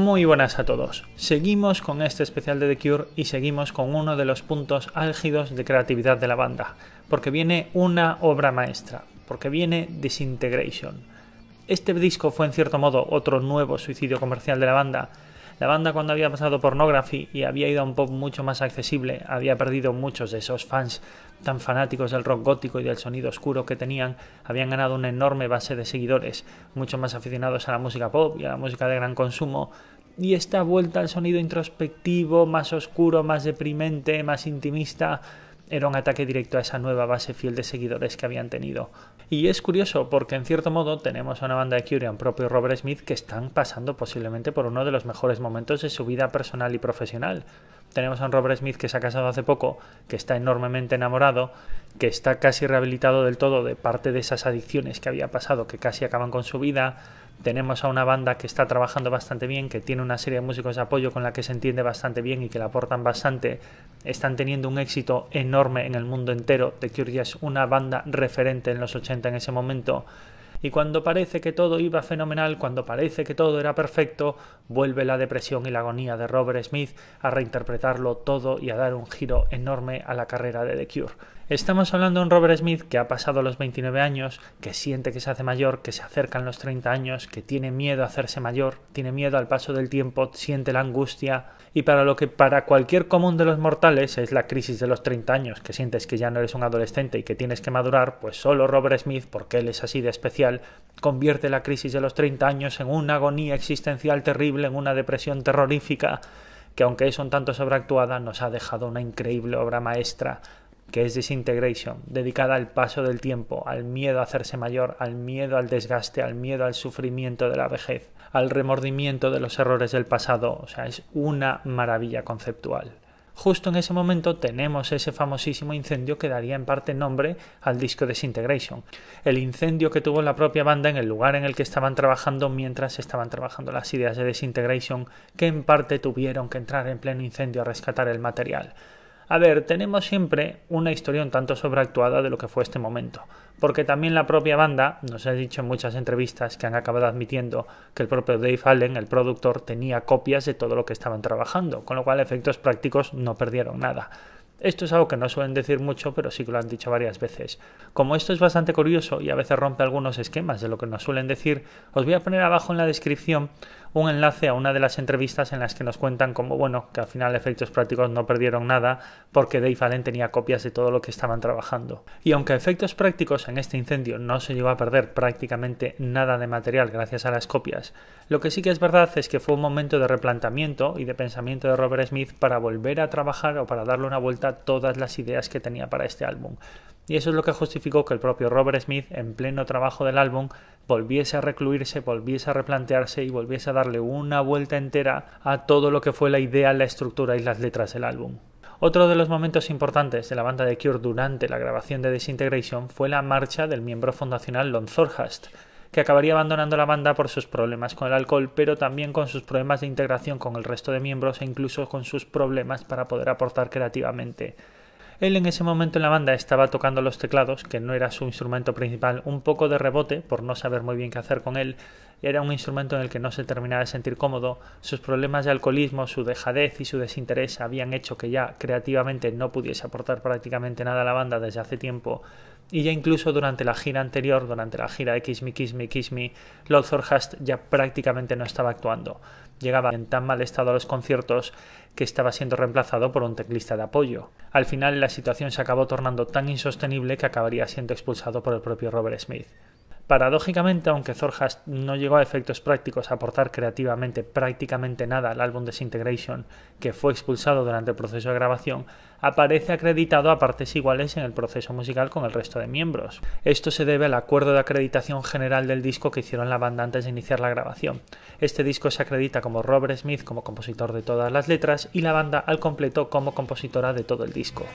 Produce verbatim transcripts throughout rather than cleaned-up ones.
Muy buenas a todos. Seguimos con este especial de The Cure y seguimos con uno de los puntos álgidos de creatividad de la banda, porque viene una obra maestra, porque viene Disintegration. Este disco fue en cierto modo otro nuevo suicidio comercial de la banda. La banda, cuando había pasado Pornography y había ido a un pop mucho más accesible, había perdido muchos de esos fans tan fanáticos del rock gótico y del sonido oscuro que tenían, habían ganado una enorme base de seguidores, mucho más aficionados a la música pop y a la música de gran consumo, y esta vuelta al sonido introspectivo, más oscuro, más deprimente, más intimista, era un ataque directo a esa nueva base fiel de seguidores que habían tenido. Y es curioso porque en cierto modo tenemos a una banda de Cure y a un propio Robert Smith que están pasando posiblemente por uno de los mejores momentos de su vida personal y profesional. Tenemos a un Robert Smith que se ha casado hace poco, que está enormemente enamorado, que está casi rehabilitado del todo de parte de esas adicciones que había pasado, que casi acaban con su vida. Tenemos a una banda que está trabajando bastante bien, que tiene una serie de músicos de apoyo con la que se entiende bastante bien y que le aportan bastante. Están teniendo un éxito enorme en el mundo entero. The Cure ya es una banda referente en los ochenta en ese momento. Y cuando parece que todo iba fenomenal, cuando parece que todo era perfecto, vuelve la depresión y la agonía de Robert Smith a reinterpretarlo todo y a dar un giro enorme a la carrera de The Cure. Estamos hablando de un Robert Smith que ha pasado los veintinueve años, que siente que se hace mayor, que se acercan los treinta años, que tiene miedo a hacerse mayor, tiene miedo al paso del tiempo, siente la angustia, y para lo que para cualquier común de los mortales es la crisis de los treinta años, que sientes que ya no eres un adolescente y que tienes que madurar, pues solo Robert Smith, porque él es así de especial, convierte la crisis de los treinta años en una agonía existencial terrible, en una depresión terrorífica, que aunque es un tanto sobreactuada, nos ha dejado una increíble obra maestra, que es Disintegration, dedicada al paso del tiempo, al miedo a hacerse mayor, al miedo al desgaste, al miedo al sufrimiento de la vejez, al remordimiento de los errores del pasado. O sea, es una maravilla conceptual. Justo en ese momento tenemos ese famosísimo incendio que daría en parte nombre al disco Disintegration. El incendio que tuvo la propia banda en el lugar en el que estaban trabajando mientras estaban trabajando las ideas de Disintegration, que en parte tuvieron que entrar en pleno incendio a rescatar el material. A ver, tenemos siempre una historia un tanto sobreactuada de lo que fue este momento, porque también la propia banda nos ha dicho en muchas entrevistas que han acabado admitiendo que el propio Dave Allen, el productor, tenía copias de todo lo que estaban trabajando, con lo cual efectos prácticos no perdieron nada. Esto es algo que no suelen decir mucho, pero sí que lo han dicho varias veces. Como esto es bastante curioso y a veces rompe algunos esquemas de lo que nos suelen decir, os voy a poner abajo en la descripción un enlace a una de las entrevistas en las que nos cuentan como, bueno, que al final efectos prácticos no perdieron nada porque Dave Allen tenía copias de todo lo que estaban trabajando. Y aunque a efectos prácticos en este incendio no se llegó a perder prácticamente nada de material gracias a las copias, lo que sí que es verdad es que fue un momento de replanteamiento y de pensamiento de Robert Smith para volver a trabajar o para darle una vuelta a todas las ideas que tenía para este álbum. Y eso es lo que justificó que el propio Robert Smith, en pleno trabajo del álbum, volviese a recluirse, volviese a replantearse y volviese a darle una vuelta entera a todo lo que fue la idea, la estructura y las letras del álbum. Otro de los momentos importantes de la banda de Cure durante la grabación de Disintegration fue la marcha del miembro fundacional Lon Thorhast, que acabaría abandonando la banda por sus problemas con el alcohol, pero también con sus problemas de integración con el resto de miembros e incluso con sus problemas para poder aportar creativamente. Él en ese momento en la banda estaba tocando los teclados, que no era su instrumento principal, un poco de rebote, por no saber muy bien qué hacer con él. Era un instrumento en el que no se terminaba de sentir cómodo. Sus problemas de alcoholismo, su dejadez y su desinterés habían hecho que ya creativamente no pudiese aportar prácticamente nada a la banda desde hace tiempo. Y ya incluso durante la gira anterior, durante la gira de Kiss Me, Kiss Me, Kiss Me, Lon Thorhast ya prácticamente no estaba actuando. Llegaba en tan mal estado a los conciertos que estaba siendo reemplazado por un teclista de apoyo. Al final la situación se acabó tornando tan insostenible que acabaría siendo expulsado por el propio Robert Smith. Paradójicamente, aunque Thorhast no llegó a efectos prácticos a aportar creativamente prácticamente nada al álbum Disintegration, que fue expulsado durante el proceso de grabación, aparece acreditado a partes iguales en el proceso musical con el resto de miembros. Esto se debe al acuerdo de acreditación general del disco que hicieron la banda antes de iniciar la grabación. Este disco se acredita como Robert Smith como compositor de todas las letras y la banda al completo como compositora de todo el disco.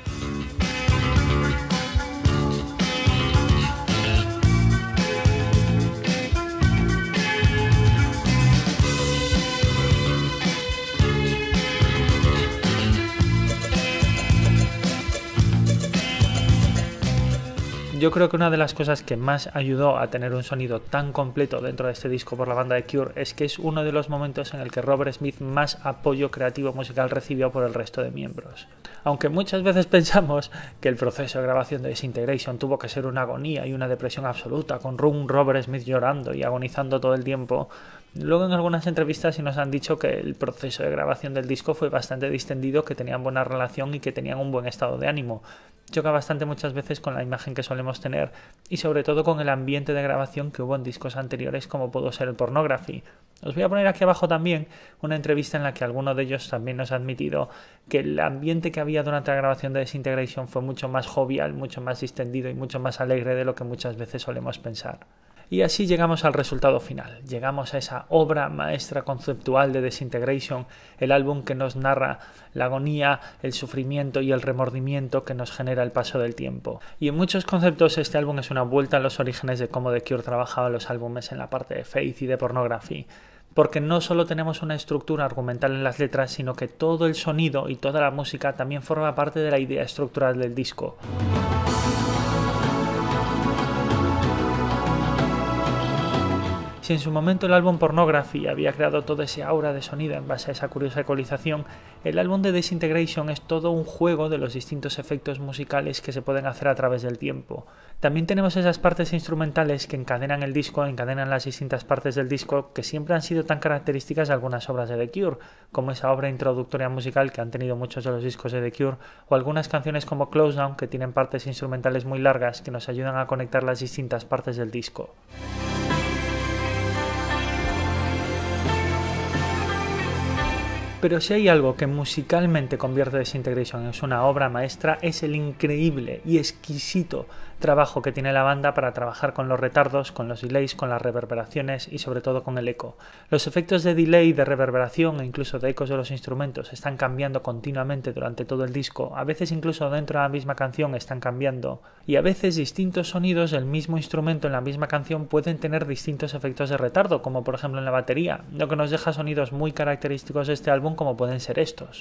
Yo creo que una de las cosas que más ayudó a tener un sonido tan completo dentro de este disco por la banda de Cure es que es uno de los momentos en el que Robert Smith más apoyo creativo musical recibió por el resto de miembros. Aunque muchas veces pensamos que el proceso de grabación de Disintegration tuvo que ser una agonía y una depresión absoluta, con un Robert Smith llorando y agonizando todo el tiempo, luego en algunas entrevistas sí nos han dicho que el proceso de grabación del disco fue bastante distendido, que tenían buena relación y que tenían un buen estado de ánimo. Choca bastante muchas veces con la imagen que solemos tener y sobre todo con el ambiente de grabación que hubo en discos anteriores como pudo ser el Pornography. Os voy a poner aquí abajo también una entrevista en la que alguno de ellos también nos ha admitido que el ambiente que había durante la grabación de Disintegration fue mucho más jovial, mucho más distendido y mucho más alegre de lo que muchas veces solemos pensar. Y así llegamos al resultado final, llegamos a esa obra maestra conceptual de Disintegration, el álbum que nos narra la agonía, el sufrimiento y el remordimiento que nos genera el paso del tiempo. Y en muchos conceptos este álbum es una vuelta a los orígenes de cómo The Cure trabajaba los álbumes en la parte de Faith y de Pornography. Porque no solo tenemos una estructura argumental en las letras, sino que todo el sonido y toda la música también forma parte de la idea estructural del disco. Si en su momento el álbum Pornography había creado todo ese aura de sonido en base a esa curiosa ecualización, el álbum de Disintegration es todo un juego de los distintos efectos musicales que se pueden hacer a través del tiempo. También tenemos esas partes instrumentales que encadenan el disco, encadenan las distintas partes del disco que siempre han sido tan características de algunas obras de The Cure, como esa obra introductoria musical que han tenido muchos de los discos de The Cure, o algunas canciones como Close Down que tienen partes instrumentales muy largas que nos ayudan a conectar las distintas partes del disco. Pero si hay algo que musicalmente convierte Disintegration en una obra maestra es el increíble y exquisito trabajo que tiene la banda para trabajar con los retardos, con los delays, con las reverberaciones y sobre todo con el eco. Los efectos de delay, de reverberación e incluso de ecos de los instrumentos están cambiando continuamente durante todo el disco, a veces incluso dentro de la misma canción están cambiando y a veces distintos sonidos del mismo instrumento en la misma canción pueden tener distintos efectos de retardo, como por ejemplo en la batería, lo que nos deja sonidos muy característicos de este álbum como pueden ser estos.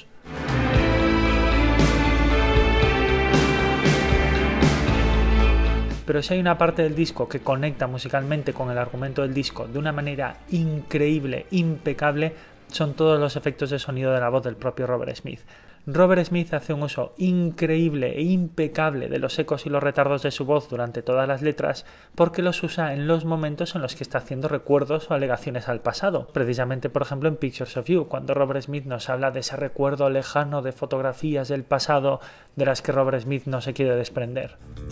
Pero si hay una parte del disco que conecta musicalmente con el argumento del disco de una manera increíble, impecable, son todos los efectos de sonido de la voz del propio Robert Smith. Robert Smith hace un uso increíble e impecable de los ecos y los retardos de su voz durante todas las letras porque los usa en los momentos en los que está haciendo recuerdos o alegaciones al pasado. Precisamente, por ejemplo, en Pictures of You, cuando Robert Smith nos habla de ese recuerdo lejano de fotografías del pasado de las que Robert Smith no se quiere desprender.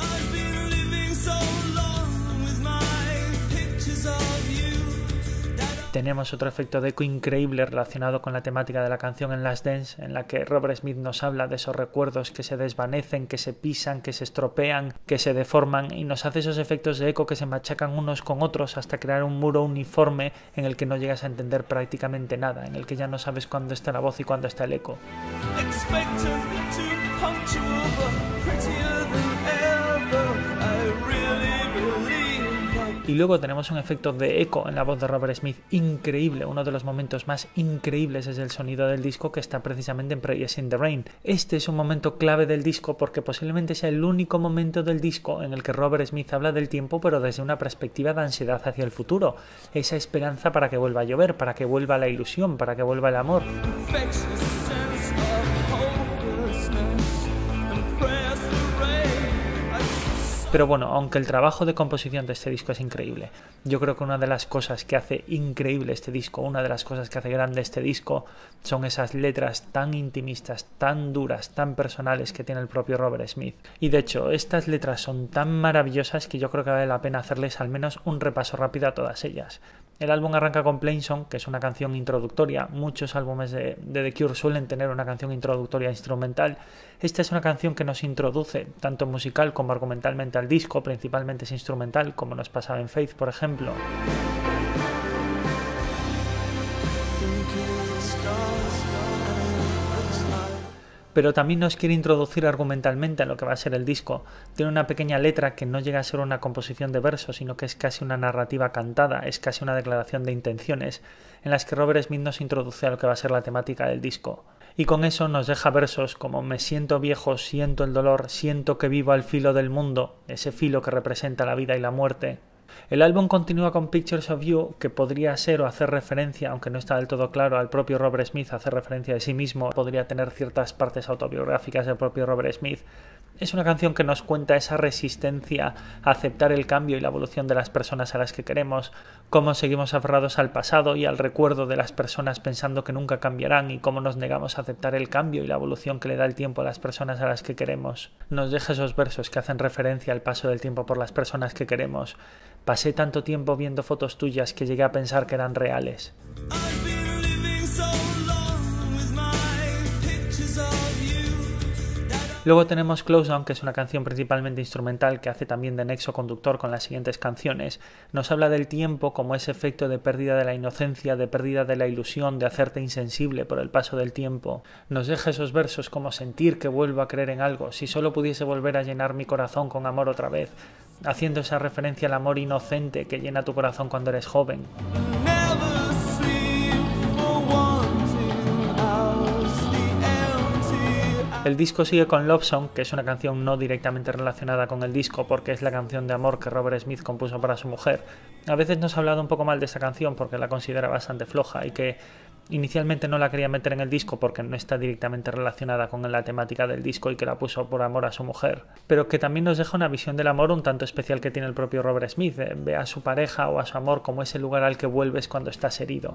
Tenemos otro efecto de eco increíble relacionado con la temática de la canción en Last Dance, en la que Robert Smith nos habla de esos recuerdos que se desvanecen, que se pisan, que se estropean, que se deforman y nos hace esos efectos de eco que se machacan unos con otros hasta crear un muro uniforme en el que no llegas a entender prácticamente nada, en el que ya no sabes cuándo está la voz y cuándo está el eco. Y luego tenemos un efecto de eco en la voz de Robert Smith increíble. Uno de los momentos más increíbles es el sonido del disco que está precisamente en Prayers in the Rain. Este es un momento clave del disco porque posiblemente sea el único momento del disco en el que Robert Smith habla del tiempo pero desde una perspectiva de ansiedad hacia el futuro. Esa esperanza para que vuelva a llover, para que vuelva la ilusión, para que vuelva el amor. Pero bueno, aunque el trabajo de composición de este disco es increíble, yo creo que una de las cosas que hace increíble este disco, una de las cosas que hace grande este disco, son esas letras tan intimistas, tan duras, tan personales que tiene el propio Robert Smith. Y de hecho, estas letras son tan maravillosas que yo creo que vale la pena hacerles al menos un repaso rápido a todas ellas. El álbum arranca con Plain Song, que es una canción introductoria. Muchos álbumes de, de The Cure suelen tener una canción introductoria instrumental. Esta es una canción que nos introduce, tanto musical como argumentalmente, al disco, principalmente es instrumental, como nos pasaba en Faith, por ejemplo. Pero también nos quiere introducir argumentalmente a lo que va a ser el disco. Tiene una pequeña letra que no llega a ser una composición de versos, sino que es casi una narrativa cantada, es casi una declaración de intenciones, en las que Robert Smith nos introduce a lo que va a ser la temática del disco. Y con eso nos deja versos como me siento viejo, siento el dolor, siento que vivo al filo del mundo, ese filo que representa la vida y la muerte. El álbum continúa con Pictures of You, que podría ser o hacer referencia, aunque no está del todo claro, al propio Robert Smith, hacer referencia de sí mismo, podría tener ciertas partes autobiográficas del propio Robert Smith. Es una canción que nos cuenta esa resistencia a aceptar el cambio y la evolución de las personas a las que queremos, cómo seguimos aferrados al pasado y al recuerdo de las personas pensando que nunca cambiarán y cómo nos negamos a aceptar el cambio y la evolución que le da el tiempo a las personas a las que queremos. Nos deja esos versos que hacen referencia al paso del tiempo por las personas que queremos. Pasé tanto tiempo viendo fotos tuyas que llegué a pensar que eran reales. Luego tenemos Close Down, que es una canción principalmente instrumental que hace también de nexo conductor con las siguientes canciones. Nos habla del tiempo como ese efecto de pérdida de la inocencia, de pérdida de la ilusión, de hacerte insensible por el paso del tiempo. Nos deja esos versos como sentir que vuelvo a creer en algo, si solo pudiese volver a llenar mi corazón con amor otra vez, haciendo esa referencia al amor inocente que llena tu corazón cuando eres joven. El disco sigue con Love Song, que es una canción no directamente relacionada con el disco porque es la canción de amor que Robert Smith compuso para su mujer. A veces nos ha hablado un poco mal de esta canción porque la considera bastante floja y que inicialmente no la quería meter en el disco porque no está directamente relacionada con la temática del disco y que la puso por amor a su mujer, pero que también nos deja una visión del amor un tanto especial que tiene el propio Robert Smith. Ve a su pareja o a su amor como ese lugar al que vuelves cuando estás herido.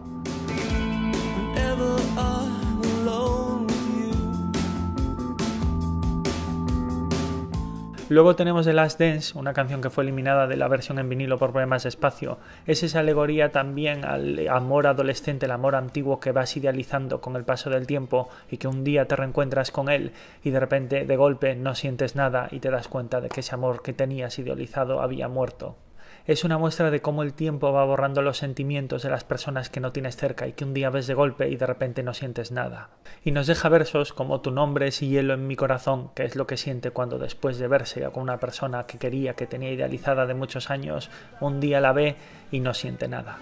Luego tenemos The Last Dance, una canción que fue eliminada de la versión en vinilo por problemas de espacio. Es esa alegoría también al amor adolescente, el amor antiguo que vas idealizando con el paso del tiempo y que un día te reencuentras con él y de repente, de golpe, no sientes nada y te das cuenta de que ese amor que tenías idealizado había muerto. Es una muestra de cómo el tiempo va borrando los sentimientos de las personas que no tienes cerca y que un día ves de golpe y de repente no sientes nada. Y nos deja versos como tu nombre es hielo en mi corazón, que es lo que siente cuando después de verse con una persona que quería, que tenía idealizada de muchos años, un día la ve y no siente nada.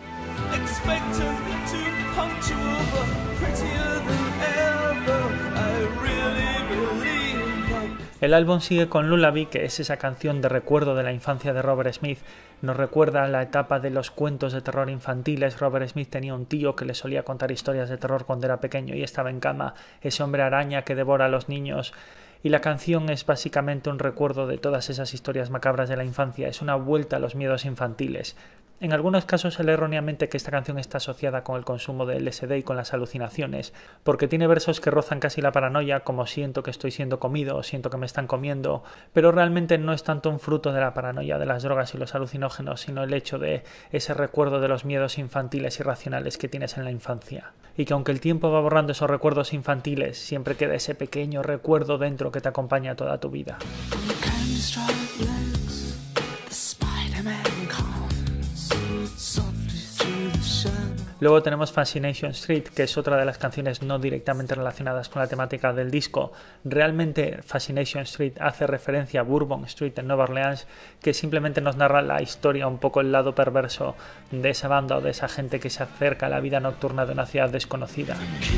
El álbum sigue con Lullaby, que es esa canción de recuerdo de la infancia de Robert Smith. Nos recuerda la etapa de los cuentos de terror infantiles. Robert Smith tenía un tío que le solía contar historias de terror cuando era pequeño y estaba en cama, ese hombre araña que devora a los niños. Y la canción es básicamente un recuerdo de todas esas historias macabras de la infancia, es una vuelta a los miedos infantiles. En algunos casos se lee erróneamente que esta canción está asociada con el consumo de L S D y con las alucinaciones, porque tiene versos que rozan casi la paranoia, como siento que estoy siendo comido o siento que me están comiendo, pero realmente no es tanto un fruto de la paranoia, de las drogas y los alucinógenos, sino el hecho de ese recuerdo de los miedos infantiles irracionales que tienes en la infancia. Y que aunque el tiempo va borrando esos recuerdos infantiles, siempre queda ese pequeño recuerdo dentro que te acompaña toda tu vida. Luego tenemos Fascination Street, que es otra de las canciones no directamente relacionadas con la temática del disco. Realmente Fascination Street hace referencia a Bourbon Street en Nueva Orleans, que simplemente nos narra la historia, un poco el lado perverso de esa banda o de esa gente que se acerca a la vida nocturna de una ciudad desconocida.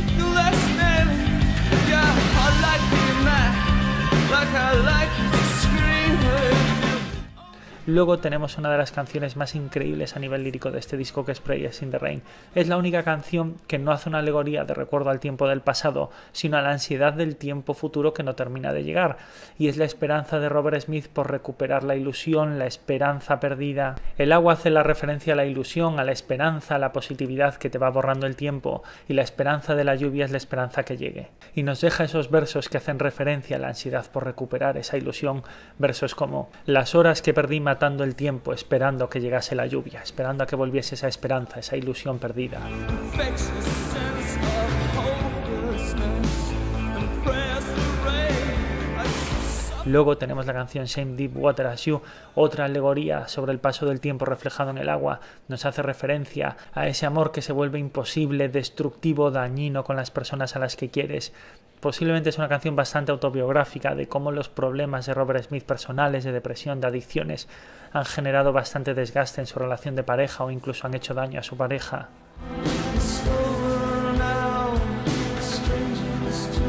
Luego tenemos una de las canciones más increíbles a nivel lírico de este disco, que es Prayers in the Rain. Es la única canción que no hace una alegoría de recuerdo al tiempo del pasado, sino a la ansiedad del tiempo futuro que no termina de llegar. Y es la esperanza de Robert Smith por recuperar la ilusión, la esperanza perdida. El agua hace la referencia a la ilusión, a la esperanza, a la positividad que te va borrando el tiempo, y la esperanza de la lluvia es la esperanza que llegue. Y nos deja esos versos que hacen referencia a la ansiedad por recuperar esa ilusión, versos como: las horas que perdí matando el tiempo, esperando que llegase la lluvia, esperando a que volviese esa esperanza, esa ilusión perdida. Luego tenemos la canción Same Deep Water as You, otra alegoría sobre el paso del tiempo reflejado en el agua. Nos hace referencia a ese amor que se vuelve imposible, destructivo, dañino con las personas a las que quieres. Posiblemente es una canción bastante autobiográfica de cómo los problemas de Robert Smith personales, de depresión, de adicciones, han generado bastante desgaste en su relación de pareja o incluso han hecho daño a su pareja.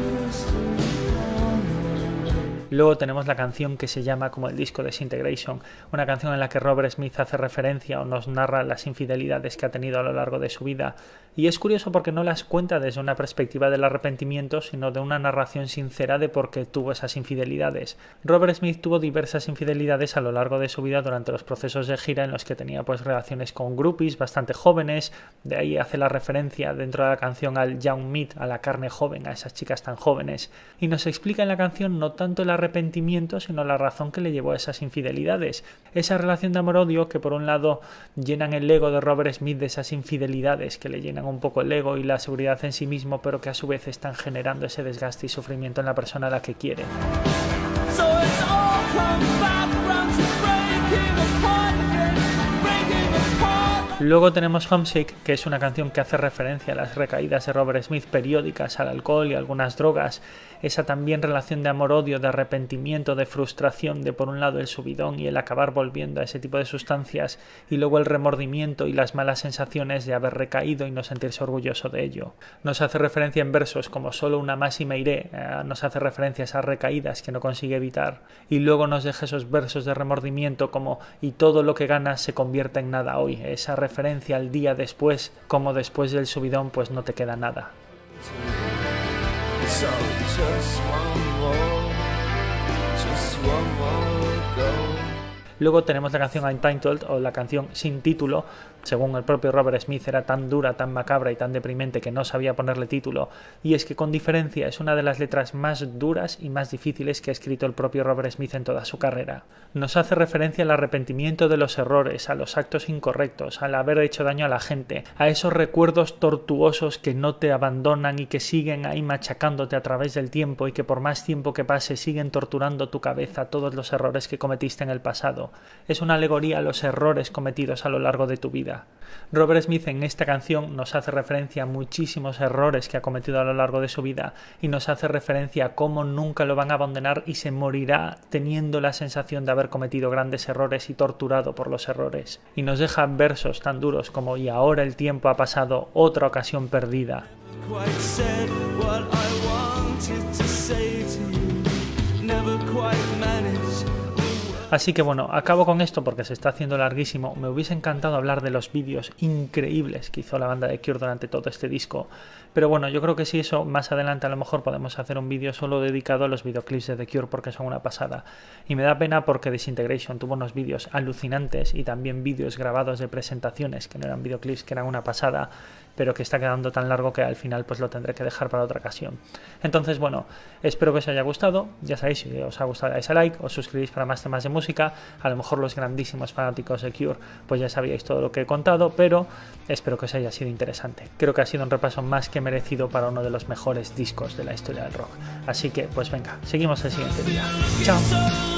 Luego tenemos la canción que se llama como el disco Disintegration, una canción en la que Robert Smith hace referencia o nos narra las infidelidades que ha tenido a lo largo de su vida. Y es curioso porque no las cuenta desde una perspectiva del arrepentimiento, sino de una narración sincera de por qué tuvo esas infidelidades. Robert Smith tuvo diversas infidelidades a lo largo de su vida durante los procesos de gira en los que tenía pues relaciones con groupies bastante jóvenes, de ahí hace la referencia dentro de la canción al young meat, a la carne joven, a esas chicas tan jóvenes, y nos explica en la canción no tanto el arrepentimiento, sino la razón que le llevó a esas infidelidades. Esa relación de amor-odio que por un lado llenan el ego de Robert Smith de esas infidelidades, que le llenan un poco el ego y la seguridad en sí mismo, pero que a su vez están generando ese desgaste y sufrimiento en la persona a la que quiere. So luego tenemos Homesick, que es una canción que hace referencia a las recaídas de Robert Smith periódicas, al alcohol y a algunas drogas, esa también relación de amor-odio, de arrepentimiento, de frustración, de por un lado el subidón y el acabar volviendo a ese tipo de sustancias, y luego el remordimiento y las malas sensaciones de haber recaído y no sentirse orgulloso de ello. Nos hace referencia en versos como solo una más y me iré, eh, nos hace referencia a esas recaídas que no consigue evitar, y luego nos deja esos versos de remordimiento como y todo lo que ganas se convierte en nada hoy, esa referencia al día después, como después del subidón pues no te queda nada. So just one more, just one more go. Luego tenemos la canción Untitled, o la canción sin título. Según el propio Robert Smith, era tan dura, tan macabra y tan deprimente que no sabía ponerle título, y es que con diferencia es una de las letras más duras y más difíciles que ha escrito el propio Robert Smith en toda su carrera. Nos hace referencia al arrepentimiento de los errores, a los actos incorrectos, al haber hecho daño a la gente, a esos recuerdos tortuosos que no te abandonan y que siguen ahí machacándote a través del tiempo y que por más tiempo que pase siguen torturando tu cabeza todos los errores que cometiste en el pasado. Es una alegoría a los errores cometidos a lo largo de tu vida. Robert Smith en esta canción nos hace referencia a muchísimos errores que ha cometido a lo largo de su vida y nos hace referencia a cómo nunca lo van a abandonar y se morirá teniendo la sensación de haber cometido grandes errores y torturado por los errores. Y nos deja versos tan duros como y ahora el tiempo ha pasado, otra ocasión perdida. Así que bueno, acabo con esto porque se está haciendo larguísimo. Me hubiese encantado hablar de los vídeos increíbles que hizo la banda de Cure durante todo este disco. Pero bueno, yo creo que sí, eso más adelante a lo mejor podemos hacer un vídeo solo dedicado a los videoclips de The Cure porque son una pasada. Y me da pena porque Disintegration tuvo unos vídeos alucinantes y también vídeos grabados de presentaciones que no eran videoclips, que eran una pasada, pero que está quedando tan largo que al final pues lo tendré que dejar para otra ocasión. Entonces bueno, espero que os haya gustado. Ya sabéis, si os ha gustado dais a like, os suscribís para más temas de música. A lo mejor los grandísimos fanáticos de Cure pues ya sabíais todo lo que he contado, pero espero que os haya sido interesante. Creo que ha sido un repaso más que merecido para uno de los mejores discos de la historia del rock. Así que pues venga, seguimos el siguiente día. Chao.